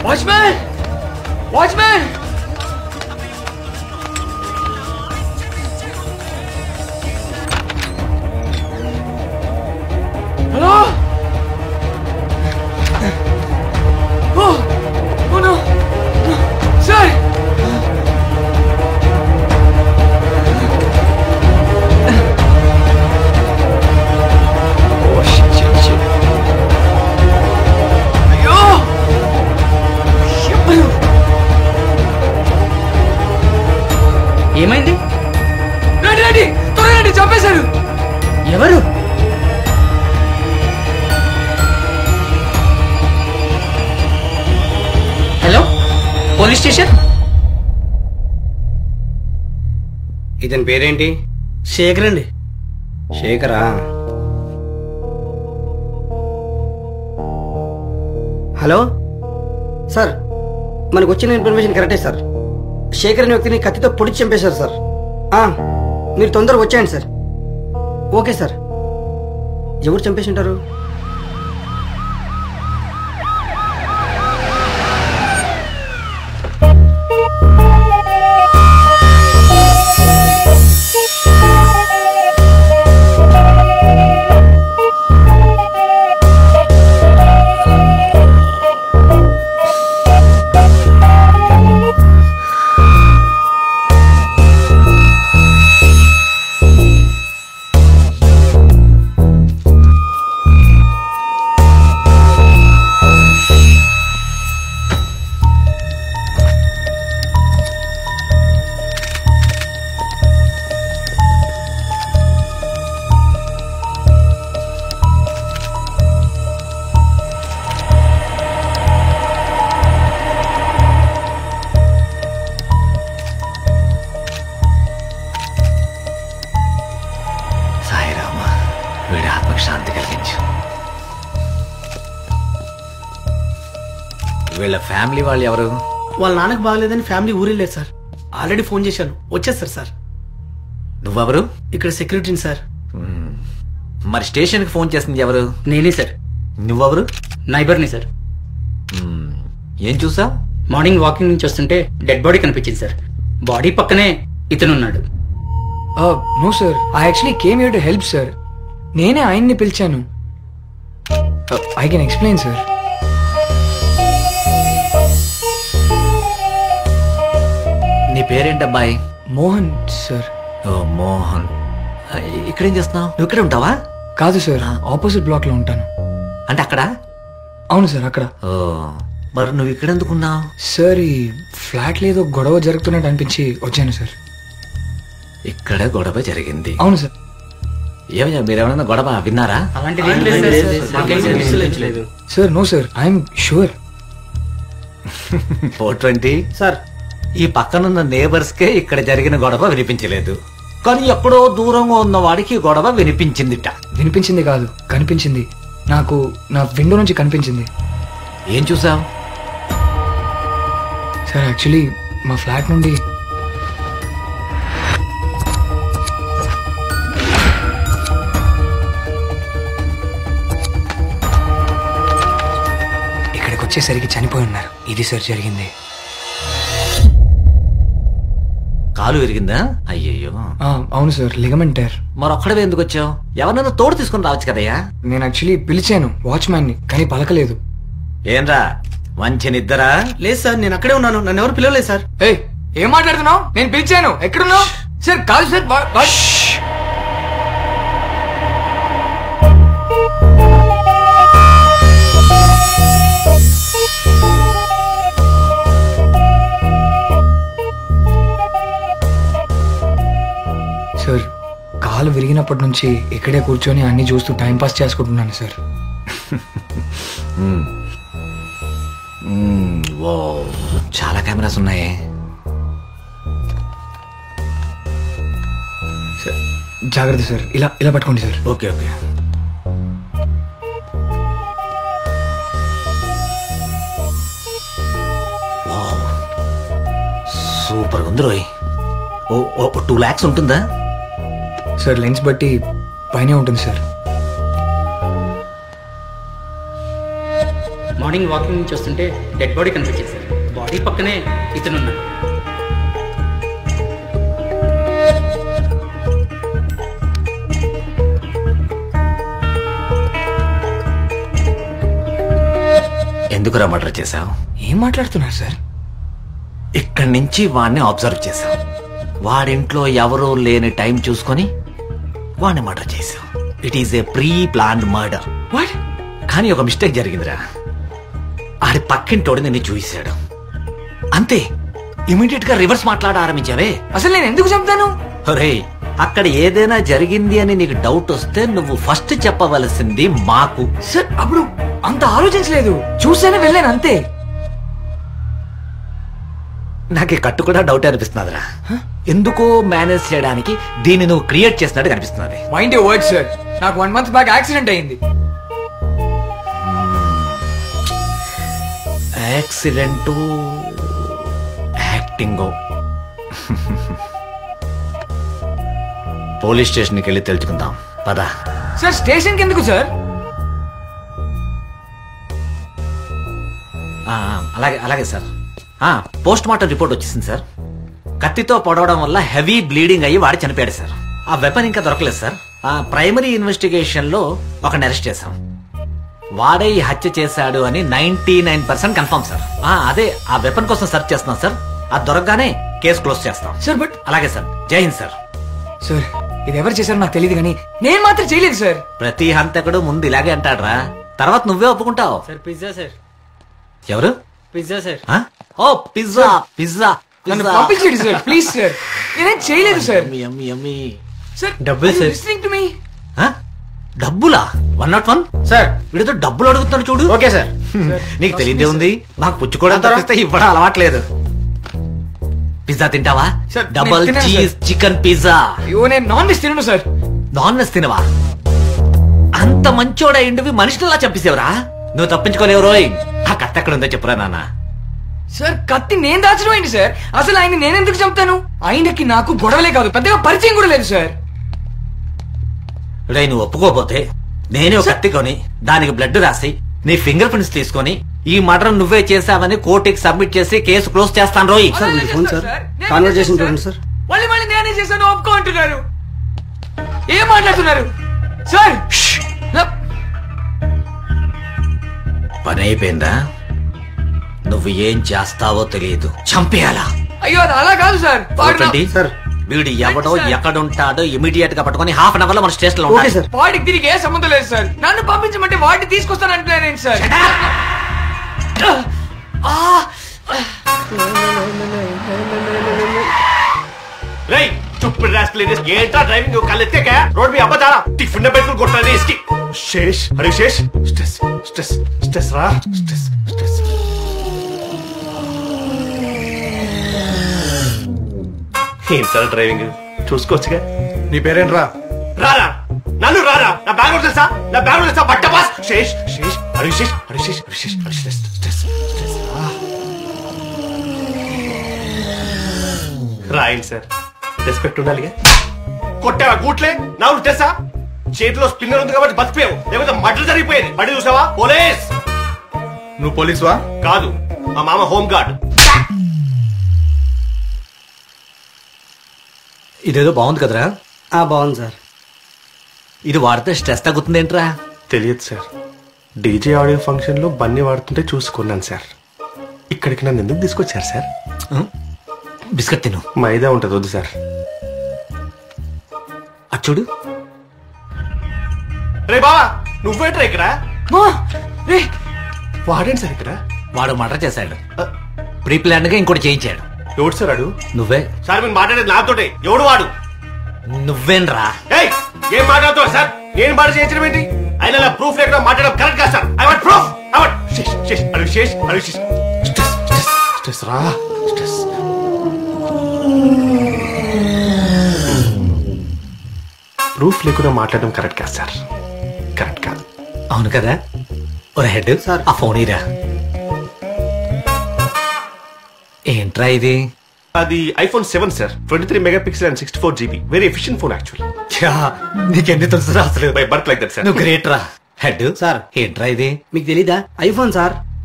Watchman watchman hello sir ఏమైంది? రండి రండి త్వరగా రండి, చంపేశారు. ఎవరు? Hello police station. ఇతని పేరేంటి? శేఖర్ అండి. శేఖరా? హలో సార్, మనకు వచ్చిన ఇన్ఫర్మేషన్ కరెక్టే సార్. శేఖర్ అనే వ్యక్తిని కత్తితో పొడిచి చంపేశారు సార్. మీరు తొందరగా వచ్చేయండి సార్. Okay sir. ఎవరు చంపేసి ఉంటారు? శాంతి కలిగించు. వీళ్ళ ఫ్యామిలీ వాళ్ళు ఎవరు? వాళ్ళ నాన్నకు బాగలేదని ఫ్యామిలీ ఊరెళ్ళారు సార్. ఆల్రెడీ ఫోన్ చేశాను, వచ్చేస్తారు సార్. నువ్వెవరు? ఇక్కడ సెక్యూరిటీని సార్. మరి స్టేషన్ కి ఫోన్ చేసింది ఎవరు? నేనే సార్. నువ్వెవరు? నైబర్ని సార్. ఏం చూసా? మార్నింగ్ వాకింగ్ నుంచి వస్తుంటే డెడ్ బాడీ కనిపించింది సార్. బాడీ పక్కనే ఇతను ఉన్నాడు. No sir, I actually came here to help sir. నేనే ఆయన్ని పిలిచాను. I can explain sir. నీ పేరేంటబ్బాయి? మోహన్ సార్. ఓ మోహన్, ఇక్కడేం చేస్తున్నావు? నువ్వు ఇక్కడే ఉంటావా? కాదు సార్, ఆపోజిట్ బ్లాక్ లో ఉంటాను. అంటే అక్కడ? అవును సార్, అక్కడ. ఓ, మరి నువ్వు ఇక్కడ ఎందుకున్నావు? సార్, ఈ ఫ్లాట్ లేదో గొడవ జరుగుతున్నట్టు అనిపించి వచ్చాను సార్. ఇక్కడ గొడవ జరిగింది? అవును సార్. ఏమయ్యా, మీరేమన్నా గొడవ విన్నారా? Sir no sir, I'm sure. 420 sir, ఈ పక్కనున్న నేబర్స్ కే ఇక్కడ జరిగిన గొడవ వినిపించలేదు, కానీ ఎక్కడో దూరంగా ఉన్న వాడికి గొడవ వినిపించిందిట. వినిపించింది కాదు, కనిపించింది. నాకు నా విండో నుంచి కనిపించింది. ఏం చూసావు? సార్, యాక్చువల్లీ మా ఫ్లాట్ నుండి ఇక్కడికి వచ్చేసరికి చనిపోయి ఉన్నారు. ఇది సార్ జరిగింది. కాలు విరిగిందా? అయ్యయ్యో. అవును సార్, లిగమెంట్ టైర్. మరి ఒక్కడవే ఎందుకు వచ్చావు? ఎవరినైనా తోడు తీసుకుని రావచ్చు కదయ్యా. నేను యాక్చువల్లీ పిలిచాను వాచ్మ్యాన్ ని, కానీ పలకలేదు. ఏంరా మంచి నిద్దరా? లేదు సార్, నేను అక్కడే ఉన్నాను, నన్ను ఎవరు పిలవలేదు సార్. ఏం మాట్లాడుతున్నావు? నేను పిలిచాను, ఎక్కడున్నావు? సార్ కాదు సార్. సార్, కాలు విరిగినప్పటి నుంచి ఇక్కడే కూర్చొని అన్ని చూస్తూ టైంపాస్ చేసుకుంటున్నాను సార్. చాలా కెమెరాస్ ఉన్నాయి. జాగ్రత్త సార్, ఇలా ఇలా పట్టుకోండి సార్. Okay okay. సూపర్ ఉంది రోయ్. 2 lakhs ఉంటుందా సార్? లెన్స్ బట్టి పైనే ఉంటుంది సార్. మార్నింగ్ వాకింగ్ నుంచి వస్తుంటే డెడ్ బాడీ కనిపించింది సార్. బాడీ పక్కనే ఇతనున్నాడు. ఎందుకురా మర్డర్ చేశావు? ఏం మాట్లాడుతున్నారు సార్? ఇక్కడి నుంచి వాడిని అబ్జర్వ్ చేశావు. వాడింట్లో ఎవరూ లేని టైం చూసుకొని వాడిని మర్డర్ చేశావు. It is a pre planned murder. What? కానీ ఒక మిస్టేక్ జరిగిందిరా. ఆడి పక్కింటోడు నిన్ను చూశాడు అంతే. ఇమీడియట్ గా రివర్స్ మాట్లాడ ఆరంభించావే. అసలు నేను ఎందుకు చెప్తాను? ఒరే, అక్కడ ఏదైనా జరిగింది అని నీకు డౌట్ వస్తే నువ్వు ఫస్ట్ చెప్పవలసింది మాకు. సార్ అప్పుడు అంత ఆలోచించలేదు, చూసానే వెళ్ళాను అంతే. నాకు ఈ కట్టు కూడా డౌట్ అనిపిస్తున్నదిరా. ఎందుకో మేనేజ్ చేయడానికి దీన్ని నువ్వు క్రియేట్ చేసినట్టు కనిపిస్తున్నది. Mind your words sir. నాకు 1 month బ్యాక్ యాక్సిడెంట్ అయింది. Accident, acting. పోలీస్ స్టేషన్కి వెళ్ళి తెలుసుకుందాం పదా. సార్ స్టేషన్కి ఎందుకు సార్? అలాగే అలాగే సార్. పోస్ట్ మార్టం రిపోర్ట్ వచ్చేసింది సార్. కత్తితో పొడవడం వల్ల హెవీ బ్లీడింగ్ అయ్యి వాడి చనిపోయాడు సార్. ఆ వెపన్ ఇంకా దొరకలేదు సార్. ప్రైమరీ ఇన్వెస్టిగేషన్ లో ఒకని అరెస్ట్ చేశాం. వాడే ఈ హత్య చేశాడు అని 99% కన్ఫర్మ్ సార్. అదే ఆ వెపన్ కోసం సెర్చ్ చేస్తున్నాం సార్. అది దొరకగానే కేసు క్లోజ్ చేస్తాం సార్. బట్ అలాగే సార్. జై హింద్ సార్. సార్ ఇది ఎవరు చేశారో నాకు తెలియదు కానీ నేను మాత్రం చేయలేదు సార్. ప్రతి హంతకుడు ముందు ఇలాగే అంటాడ్రా, తర్వాత నువ్వే ఒప్పుకుంటావు. Sir pizza sir. ఎవరు? Pizza sir. Oh pizza. Pizza నన్ను పంపించండి సార్ ప్లీజ్ సార్. నేనేం చేయలేదు సార్. సార్ డబ్బులు సార్. Listening to me. డబ్బులా? 101 సార్. వీడితో డబ్బులు అడుగుతాడు చూడు. Okay sir. నీకు తెలియదే ఉంది, నాకు పుచ్చుకోవడం తప్పిస్తే ఇవ్వడం అలవాట్లేదు. పిజ్జా తింటావా? సార్, డబల్ నేను తినను చీజ్ సార్. Chicken pizza. అయ్యో నేను నాన్ వెజ్ తినను సార్. నాన్ వెజ్ తినవా? అంత మంచోడా ఇండివి మనుషులలా చంపేసేవరా? నువ్వు తప్పించుకోలేవు రోయ్. ఆ కత్తి ఎక్కడ ఉందో చెప్పురా నాన్న. సార్ కత్తి నేను దాచడం ఏంటి సార్? అసలు ఆయన నేనెందుకు చంపుతాను? ఆయనకి నాకు గొడవలే కాదు, పెద్దగా పరిచయం కూడా లేదు సార్. రే, నువ్వు ఒప్పుకోపోతే నేనే ఒక కత్తి కొని దానికి బ్లడ్ రాసి నీ ఫింగర్ ప్రింట్స్ తీసుకొని ఈ మర్డర్ నువ్వే చేసావని కోర్టుకి సబ్మిట్ చేసి కేసు క్లోజ్ చేస్తాను రోయ్. సార్ మీ ఫోన్ సార్. కాన్వర్జేషన్ చూడండి సార్. మళ్ళీ నేనే చేశాను ఒప్పుకో అంటున్నారు. ఏం మాట్లాడుతున్నారు సార్? పని అయిపోయిందా? నువ్వు ఏం చేస్తావో తెలియదు, చంపేయాలా? అయ్యో అది అలా కాదు సార్. సార్ వీడు ఎవడో ఎక్కడుంటాడో ఇమీడియట్ గా పట్టుకొని హాఫ్ అన్ అవర్ లో మన స్టేషన్ లో ఓకే సార్. వాడికి తిరిగి ఏ సంబంధం లేదు సార్. నన్ను పంపించమంటే వాడిని తీసుకొస్తానంటున్నాను సార్. రేయ్ चुप रास्कल ఏంటా డ్రైవింగ్ కళ్ళెత్తాక రోడ్ మీద అబ్బదారా టిఫిన్ పెట్టుకుని కొట్టాలి ఇస్కి శేష్ హరి శేష్ స్ట్రెస్ స్ట్రెస్ స్ట్రెస్ రా స్ట్రెస్ స్ట్రెస్ ఏం సార్ డ్రైవింగ్ చూసుకోవచ్చుగా. నీ పేరేంట్రా? రారా నన్ను రారా నా బ్యాగ్ తెలుసా నా బ్యాగ్ తెలుసా బట్ట బాస్ శేష్ శేష్ హరి శేష్ హరి శేష్ హరి శేష్ హరి స్ట్రెస్ స్ట్రెస్ స్ట్రెస్ రాయండి సార్. రెస్పెక్ట్ ఉండాలిగా. కొట్టావా గూట్లే నా తెసా చేతిలో స్పిన్నర్ ఉంది కాబట్టి బతిపోయావు, లేకపోతే మర్డర్ జరిగిపోయేది. బడి చూసావా? పోలీస్. నువ్వు పోలీసువా? కాదు, మా మామ హోమ్ గార్డ్. ఇదేదో బాగుంది కదరా? బాగుంది సార్. ఇది వాడితే స్ట్రెస్ తగ్గుతుందేంట్రా? తెలియదు సార్. డీజే ఆడియో ఫంక్షన్ లో బన్నీ వాడుతుంటే చూసుకున్నాను సార్. ఇక్కడికి నన్ను ఎందుకు తీసుకొచ్చారు సార్? బిస్కెట్ తిను. మైదా ఉంటది వద్దు సార్. అచ్చుడు. రే బావా నువ్వేంట్రా ఇక్కడ? వాడేంటి సార్ ఇక్కడ? వాడు మర్డర్ చేశాడు. ప్రీ ప్లాన్ గా ఇంకోటి చేయించాడు. ఎవడు సార్ అడు? నువ్వే సార్ మీరు మాట్లాడేది నాతోటే. ఎవడు వాడు? నువ్వేంరా? ఏయ్ ఏం మాట్లాడుతావు సార్? నేను మాట చేయించడం ఏంటి? అయినా ప్రూఫ్ లేకుండా మాట్లాడడం కరెక్ట్ కాదు sir. I want proof. I want శేష్ శేష్ హరి శేష్ హరి శేష్ స్ట్రెస్ స్ట్రెస్ స్ట్రెస్ రా స్ట్రెస్. ప్రూఫ్ లేకుండా మాట్లాడడం కరెక్ట్ కాదు సార్. కరెక్ట్ కాదు. అవును కదా? ఒరే హెడ్ సార్. ఆ ఫోన్ ఇరా. ఏంట్రా ఇది? అది iPhone 7 sir. 23 megapixel and 64 GB. Very efficient phone actually. నీకెన్ని తెలుసు అసలు? By birth like that sir. నువ్వు గ్రేట్ రా. Head sir. ఏంట్రా ఇది? మీకు తెలీదా? IPhone sir.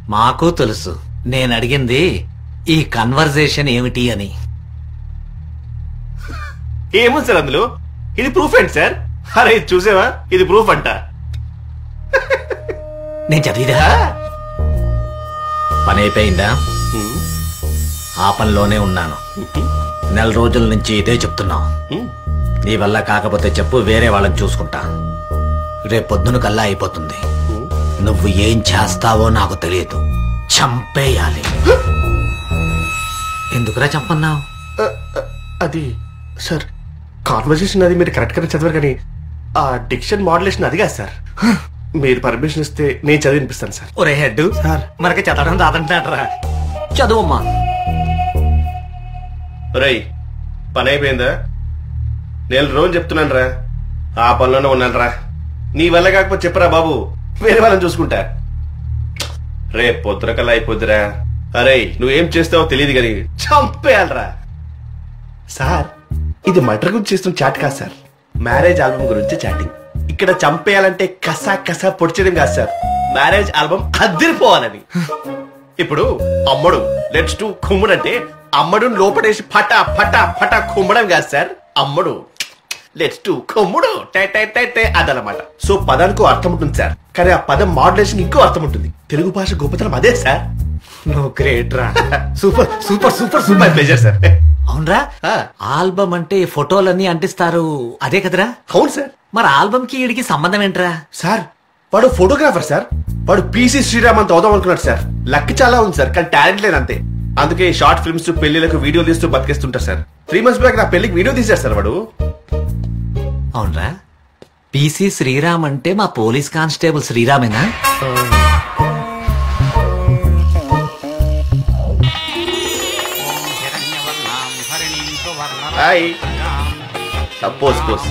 మాకు తెలుసు నేను అడిగింది ఈ కన్వర్జేషన్ ఏమిటి అని. ఏముంది సార్ అందులో? ఇది ప్రూఫ్ ఏంటి సార్? అరే ఇది చూసావా, ఇది ప్రూఫ్ అంట. నేను చదివిదా? పని అయిపోయిందా? ఆ పనిలోనే ఉన్నాను. నెల రోజుల నుంచి ఇదే చెప్తున్నావు. నీ వల్ల కాకపోతే చెప్పు, వేరే వాళ్ళని చూసుకుంటా. రేపొద్దున కల్లా అయిపోతుంది. నువ్వు ఏం చేస్తావో నాకు తెలియదు. చంపేయాలి. ఎందుకురా చంపన్నావు? అది సార్ కాన్వర్జేషన్ అది మీరు కరెక్ట్ గా చదివారు, కానీ ఆ డిక్షన్ మోడ్యులేషన్ అది కాదు సార్. మీరు పర్మిషన్ ఇస్తే నేను చదివి వినిపిస్తాను సార్. ఒరే హెడ్ సార్. మనకి చదవడం రాదంటారా? చదువమ్మా. రేయ్ పని అయిపోయిందా? నేను రోజు చెప్తున్నాను రా, ఆ పనిలోనే ఉన్నాను రా. నీ వల్ల కాకపోతే చెప్పరా బాబు, వేరే వాళ్ళని చూసుకుంటా. రే పొద్దురకల్లా అయిపోద్దిరా. అరే నువ్వేం చేస్తావో తెలియదు కానీ చంపేయాలరా. సార్ ఇది మర్డర్ గురించి చేస్తున్న చాట్ కాదు సార్, మ్యారేజ్ ఆల్బమ్ గురించి చాటింగ్. ఇక్కడ చంపేయాలంటే కసా కసా పొడిచేయడం కాదు సార్, మ్యారేజ్ ఆల్బమ్ అద్దరిపోవాలని. ఇప్పుడు అమ్మడు లెట్స్ టు కుమ్ముడు అంటే అమ్మడు లోపడేసి ఫటా ఫటా ఫటా కుమ్మడం కాదు సార్, అమ్మడు లెట్స్ టు కుమ్ముడు అదనమాట. సో పదానికి అర్థం ఉంటుంది సార్, కానీ ఆ పదం మోడ్యులేషన్ ఇంకో అర్థం ఉంటుంది. తెలుగు భాష గొప్పతనం అదే సార్. నువ్వు గ్రేట్ రా. Super super super super pleasure sir. అవునరా, ఆల్బమ్ అంటే ఫోటోలన్నీ అంటిస్తారు అదే కదరా? అవును సార్. మరి ఆల్బమ్ కి ఈడికి సంబంధం ఏంట్రా? సార్ వాడు ఫోటోగ్రాఫర్ సార్, వాడు పీసీ శ్రీరామ్ అంత అవుదాం అనుకున్నాడు సార్. లక్ చాలా ఉంది సార్, కానీ టాలెంట్ లేదు అంతే. అందుకే షార్ట్ ఫిల్మ్స్ పెళ్లిలకు వీడియోలు తీస్తూ బతికేస్తుంటారు సార్. 3 months బ్యాక్ నా పెళ్లికి వీడియో తీశారు సార్ వాడు. అవునరా, పిసి శ్రీరామ్ అంటే మా పోలీస్ కానిస్టేబుల్ శ్రీరామేనా? హాయ్ సపోజ్ పోస్.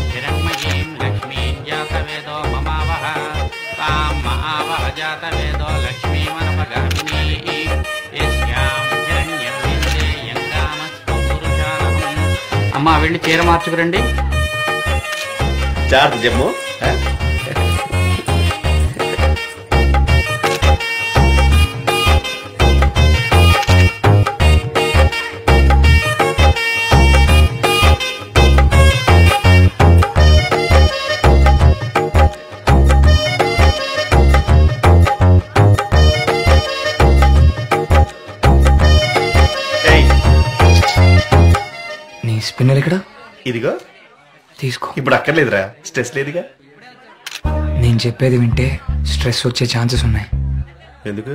అమ్మా వెళ్ళి చీర మార్చుకురండి. చార్జ్ జమ్ము. నీ స్పిన్నర్ ఇక్కడ ఇదిగో తీసుకో. ఇప్పుడు అక్కర్లేదురా, స్ట్రెస్ లేదుగా. నేను చెప్పేది వింటే స్ట్రెస్ వచ్చే ఛాన్సెస్ ఉన్నాయి. ఎందుకు?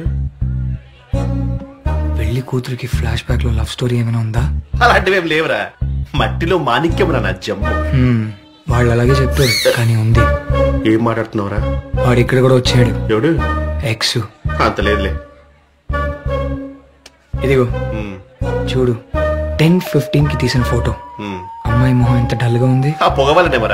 పెళ్లి కూతురికి ఫ్లాష్ బ్యాక్ లో లవ్ స్టోరీ ఏమైనా ఉందా? అలాంటివేం లేవురా, మట్టిలో మాణిక్యం రా నా జమ్ము. వాళ్ళు అలాగే చెప్పారు, కానీ ఉంది. ఏం మాట్లాడుతున్నావురా? వాడు ఇక్కడ కూడా వచ్చాడు. ఎవడు? ఎక్స్. అంత లేదులే. ఇదిగో చూడు, 10:15 కి తీసిన ఫోటో. అమ్మాయి మొహం ఎంత డల్ గా ఉంది. ఆ పొగ వల్లనేమరా?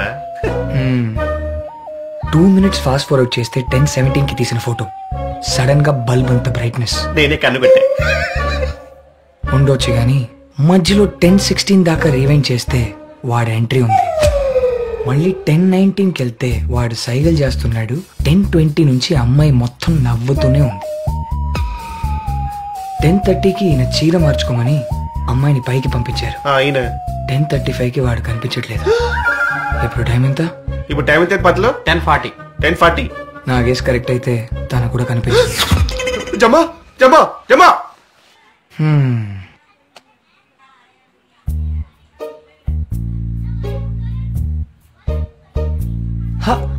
2 minutes ఫాస్ట్ ఫార్వర్డ్ చేస్తే 10:17 కి తీసిన ఫోటో. సడన్ గా బల్బ్ అంత బ్రైట్నెస్. నేనే కన్ను పెట్టా. ఉండొచ్చు గాని మధ్యలో 10:16 దాకా రీవైండ్ చేస్తే వాడి ఎంట్రీ ఉంది. మళ్ళీ 10:19 కి వెళ్తే వాడు సైగల్ చేస్తున్నాడు. 10:20 నుంచి అమ్మాయి మొత్తం నవ్వుతూనే ఉంది. 10:30కి ఈయన చీర మార్చుకోమని అమ్మాయిని పైకి పంపించారు. 10:35కి వాడు కనిపించట్లేదు. ఇప్పుడు టైం ఎంత? ఇప్పుడు టైం ఎంత పత్లో? 10:40. 10:40. నా గేస్ కరెక్ట్ అయితే తను కూడా కనిపిస్తుంది. జమా జమా జమా. హ